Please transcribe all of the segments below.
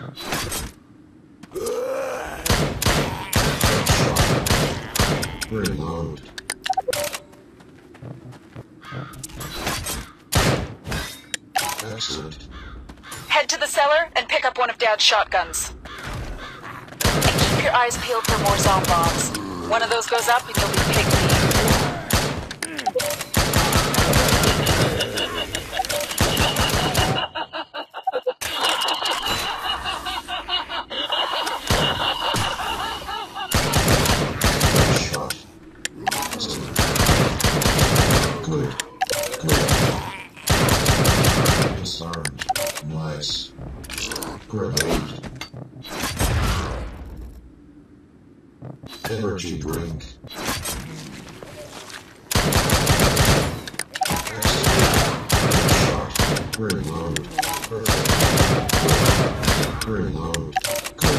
Reload. Excellent. Head to the cellar and pick up one of Dad's shotguns. And keep your eyes peeled for more zombie bombs. One of those goes up and you'll be pig meat. Good. Good. Disarmed. Nice. Grenade. Energy drink. Shot. Reload. Reload. Good.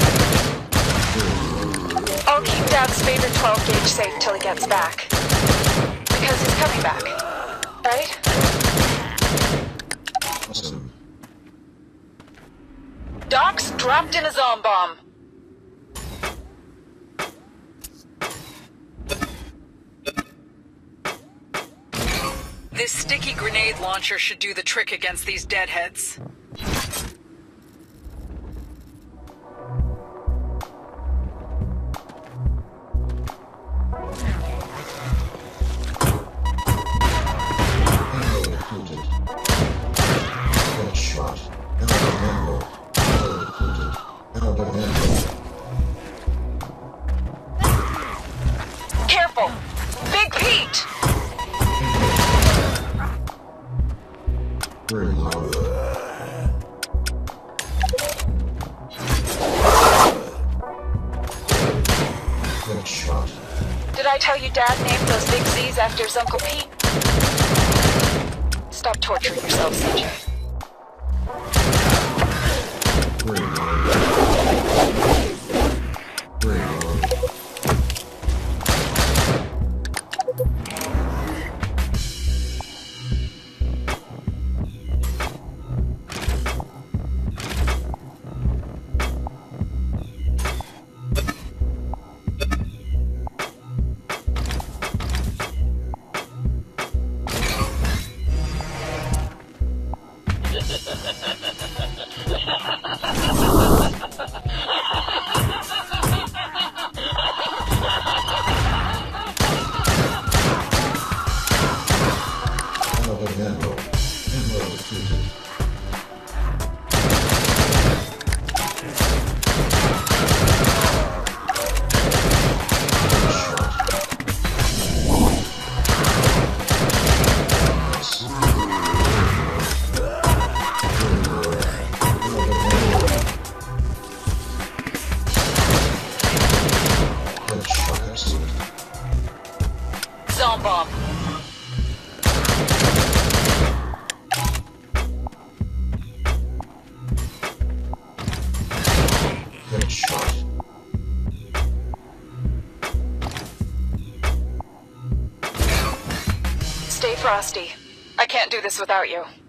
Reload. I'll keep Dad's favorite 12-gauge safe till he gets back. Because he's coming back. Right? Awesome. Doc's dropped in a zombie bomb. This sticky grenade launcher should do the trick against these deadheads. Shot. Careful! Big Pete! Reload. Good shot. Did I tell you Dad named those big Z's after his Uncle Pete? Stop torturing yourself, CJ. Reload. Reload. Zombie bomb. Good shot. Stay frosty. I can't do this without you.